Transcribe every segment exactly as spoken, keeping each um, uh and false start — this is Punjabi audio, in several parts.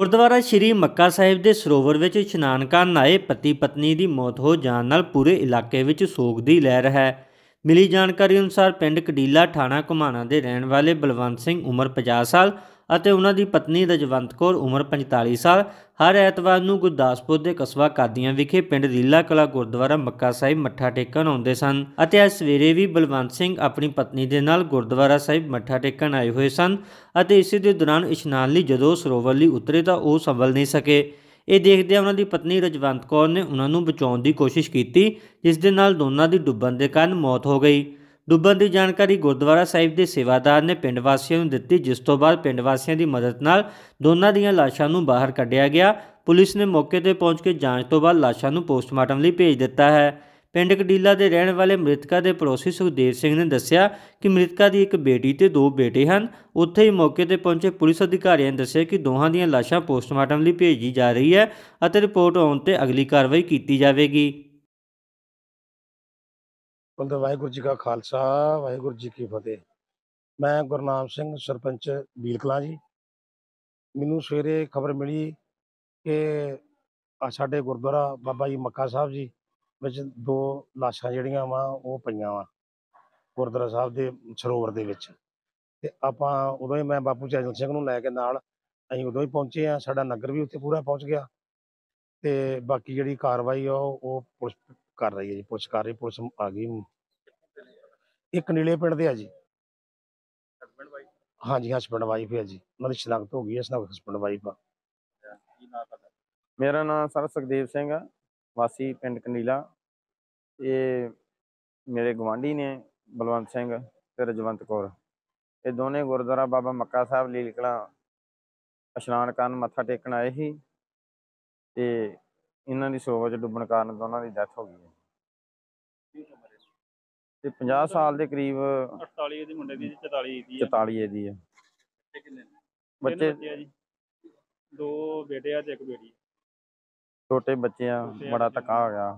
ਗੁਰਦੁਆਰਾ ਸ਼੍ਰੀ ਮੱਕਾ ਸਾਹਿਬ ਦੇ ਸਰੋਵਰ ਵਿੱਚ ਇਸ਼ਨਾਨ ਕਰਨ ਆਏ ਪਤੀ ਪਤਨੀ ਦੀ ਮੌਤ ਹੋ ਜਾਣ ਨਾਲ ਪੂਰੇ ਇਲਾਕੇ ਵਿੱਚ ਸੋਗ ਦੀ ਲਹਿਰ ਹੈ। ਮਿਲੀ ਜਾਣਕਾਰੀ ਅਨੁਸਾਰ ਪਿੰਡ ਕਡੀਲਾ ਥਾਣਾ ਘੁਮਾਣਾ ਦੇ ਰਹਿਣ ਵਾਲੇ ਬਲਵੰਤ ਸਿੰਘ ਉਮਰ ਪੰਜਾਹ ਸਾਲ ਅਤੇ ਉਹਨਾਂ ਦੀ ਪਤਨੀ ਰਜਵੰਤ ਕੌਰ ਉਮਰ ਪੰਤਾਲੀ ਸਾਲ ਹਰ ਐਤਵਾਰ ਨੂੰ ਗੁਰਦਾਸਪੁਰ ਦੇ ਕਸਬਾ ਕਾਦੀਆਂ ਵਿਖੇ ਪਿੰਡ ਰੀਲਾ ਕਲਾ ਗੁਰਦੁਆਰਾ ਮੱਕਾ ਸਾਹਿਬ ਮੱਥਾ ਟੇਕਣ ਆਉਂਦੇ ਸਨ ਅਤੇ ਅੱਜ ਸਵੇਰੇ ਵੀ ਬਲਵੰਤ ਸਿੰਘ ਆਪਣੀ ਪਤਨੀ ਦੇ ਨਾਲ ਗੁਰਦੁਆਰਾ ਸਾਹਿਬ ਮੱਥਾ ਟੇਕਣ ਆਏ ਹੋਏ ਸਨ ਅਤੇ ਇਸੇ ਦੇ ਦੌਰਾਨ ਇਸ਼ਨਾਨ ਲਈ ਜਦੋਂ ਸਰੋਵਰ ਲਈ ਉਤਰੇ ਤਾਂ ਉਹ ਸੰਭਲ ਨਹੀਂ ਸਕੇ। ਇਹ ਦੇਖਦਿਆਂ ਉਹਨਾਂ ਦੀ ਪਤਨੀ ਰਜਵੰਤ ਕੌਰ ਨੇ ਉਹਨਾਂ ਨੂੰ ਬਚਾਉਣ ਦੀ ਕੋਸ਼ਿਸ਼ ਕੀਤੀ, ਜਿਸ ਦੇ ਨਾਲ ਦੋਨਾਂ ਦੀ ਡੁੱਬਣ ਦੇ ਕਾਰਨ ਮੌਤ ਹੋ ਗਈ। ਡੁੱਬਣ ਦੀ ਜਾਣਕਾਰੀ ਗੁਰਦੁਆਰਾ ਸਾਹਿਬ ਦੇ ਸੇਵਾਦਾਰ ਨੇ ਪਿੰਡ ਵਾਸੀਆਂ ਨੂੰ ਦਿੱਤੀ, ਜਿਸ ਤੋਂ ਬਾਅਦ ਪਿੰਡ ਵਾਸੀਆਂ ਦੀ ਮਦਦ ਨਾਲ ਦੋਨਾਂ ਦੀਆਂ ਲਾਸ਼ਾਂ ਨੂੰ ਬਾਹਰ ਕੱਢਿਆ ਗਿਆ। ਪੁਲਿਸ ਨੇ ਮੌਕੇ ਤੇ ਪਹੁੰਚ ਕੇ ਜਾਂਚ ਤੋਂ ਬਾਅਦ ਲਾਸ਼ਾਂ ਨੂੰ ਪੋਸਟਮਾਰਟਮ ਲਈ ਭੇਜ ਦਿੱਤਾ ਹੈ। ਪਿੰਡ ਕਡੀਲਾ ਦੇ ਰਹਿਣ ਵਾਲੇ ਮ੍ਰਿਤਕਾ ਦੇ ਪੜੋਸੀ ਸੁਖਦੇਵ ਸਿੰਘ ਨੇ ਦੱਸਿਆ ਕਿ ਮ੍ਰਿਤਕਾ ਦੀ ਇੱਕ ਬੇਟੀ ਤੇ ਦੋ ਬੇਟੇ ਹਨ। ਉੱਥੇ ਹੀ ਮੌਕੇ ਤੇ ਪਹੁੰਚੇ ਪੁਲਿਸ ਅਧਿਕਾਰੀਆਂ ਨੇ ਦੱਸਿਆ ਕਿ ਦੋਹਾਂ ਦੀਆਂ ਲਾਸ਼ਾਂ ਪੋਸਟਮਾਰਟਮ ਲਈ ਭੇਜੀ ਜਾ ਰਹੀ ਹੈ ਅਤੇ ਰਿਪੋਰਟ ਆਉਣ ਤੇ ਅਗਲੀ ਕਾਰਵਾਈ ਕੀਤੀ ਜਾਵੇਗੀ। ਵਾਹਿਗੁਰੂ ਜੀ का खालसा वाहिगुरू जी की फतेह। मैं गुरनाम सिंह सरपंच बील कलां जी। मैनू सवेरे खबर मिली कि साडे गुरुद्वारा बाबा जी मक्का साहब जी विच दो लाशां जिहड़ियां वा वो पईयां वा गुरुद्वारा साहब दे सरोवर दे विच। ते आपां उदों ही मैं बापू चैनल सिंह नूं लै के नाल असीं उदों ही पहुंचे आ। साडा नगर भी उत्थे पूरा पहुंच गया ते बाकी जिहड़ी कार्रवाई आ वो पुलिस कर रही है जी। पुलिस कर रही, पुलिस आ गई। एक नीले पिंड दे आ जी। हाँ जी, हसबैंड वाइफ है जी। उन्होंने शनाख्त हो गई है, हसबैंड वाइफ आ। मेरा नाम सर सुखदेव सिंह है, वासी पिंड कंडीला। ये मेरे गवांढी ने बलवंत सिंह ते रजवंत कौर। ये दोने गुरुद्वारा बाबा मक्का साहब लील कला इशनान करन मत्था टेकन आए ही ते इन्हां दी सरोवर च डुब्बण कारण दोनों की डैथ हो गई है। ते पचास साल के करीब अड़ताली दी मुंडे दी चौताली दी चौताली दी है। बच्चे दो बेटे आ ते एक बेटी। छोटे बच्चे आ, बड़ा धक्का हो गया।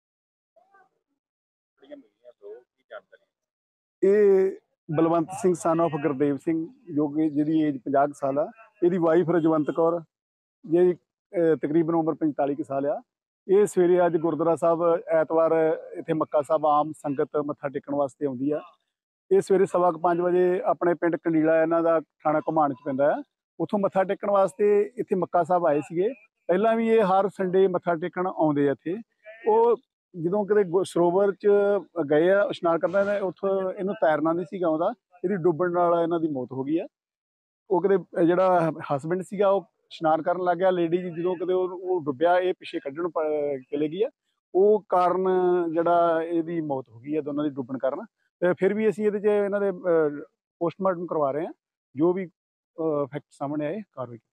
ਇਹ ਬਲਵੰਤ ਸਿੰਘ सन ऑफ गुरदेव सिंह जो कि जिहदी एज पचास साल आ। ਇਹਦੀ ਵਾਈਫ ਰਜਵੰਤ ਕੌਰ ਜਿਹਦੀ ਤਕਰੀਬਨ ਉਮਰ ਪੰਤਾਲੀ ਕੁ ਸਾਲ ਆ। ਇਹ ਸਵੇਰੇ ਅੱਜ ਗੁਰਦੁਆਰਾ ਸਾਹਿਬ ਐਤਵਾਰ ਇੱਥੇ ਮੱਕਾ ਸਾਹਿਬ ਆਮ ਸੰਗਤ ਮੱਥਾ ਟੇਕਣ ਵਾਸਤੇ ਆਉਂਦੀ ਆ। ਇਹ ਸਵੇਰੇ ਸਵਾ ਕੁ ਪੰਜ ਵਜੇ ਆਪਣੇ ਪਿੰਡ ਕੰਡੀਲਾ ਇਹਨਾਂ ਦਾ ਥਾਣਾ ਘੁਮਾਣ 'ਚ ਪੈਂਦਾ ਆ, ਉੱਥੋਂ ਮੱਥਾ ਟੇਕਣ ਵਾਸਤੇ ਇੱਥੇ ਮੱਕਾ ਸਾਹਿਬ ਆਏ ਸੀਗੇ। ਪਹਿਲਾਂ ਵੀ ਇਹ ਹਰ ਸੰਡੇ ਮੱਥਾ ਟੇਕਣ ਆਉਂਦੇ ਆ ਇੱਥੇ। ਉਹ ਜਦੋਂ ਕਿਤੇ ਸਰੋਵਰ 'ਚ ਗਏ ਆ ਇਸ਼ਨਾਨ ਕਰਨਾ, ਨੇ ਉੱਥੋਂ ਇਹਨੂੰ ਤੈਰਨਾ ਨਹੀਂ ਸੀਗਾ ਆਉਂਦਾ, ਇਹਦੀ ਡੁੱਬਣ ਨਾਲ ਇਹਨਾਂ ਦੀ ਮੌਤ ਹੋ ਗਈ ਆ। ਉਹ ਕਿਤੇ ਜਿਹੜਾ ਹਸਬੈਂਡ ਸੀਗਾ ਉਹ ਇਸ਼ਨਾਨ ਕਰਨ ਲੱਗ ਗਿਆ, ਲੇਡੀ ਜੀ ਜਦੋਂ ਕਿਤੇ ਉਹ ਡੁੱਬਿਆ ਇਹ ਪਿੱਛੇ ਕੱਢਣ ਚਲੇ ਗਈ ਆ। ਉਹ ਕਾਰਨ ਜਿਹੜਾ ਇਹਦੀ ਮੌਤ ਹੋ ਗਈ ਹੈ ਦੋਨਾਂ ਦੀ ਡੁੱਬਣ ਕਾਰਨ। ਤੇ ਫਿਰ ਵੀ ਅਸੀਂ ਇਹਦੇ 'ਚ ਇਹਨਾਂ ਦੇ ਪੋਸਟਮਾਰਟਮ ਕਰਵਾ ਰਹੇ ਹਾਂ, ਜੋ ਵੀ ਫੈਕਟ ਸਾਹਮਣੇ ਆਏ ਕਾਰਵਾਈ।